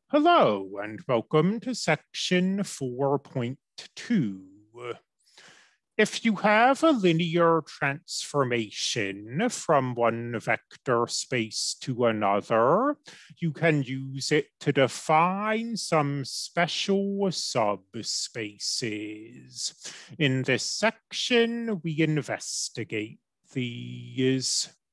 Hello and welcome to section 4.2. If you have a linear transformation from one vector space to another, you can use it to define some special subspaces. In this section, we investigate these.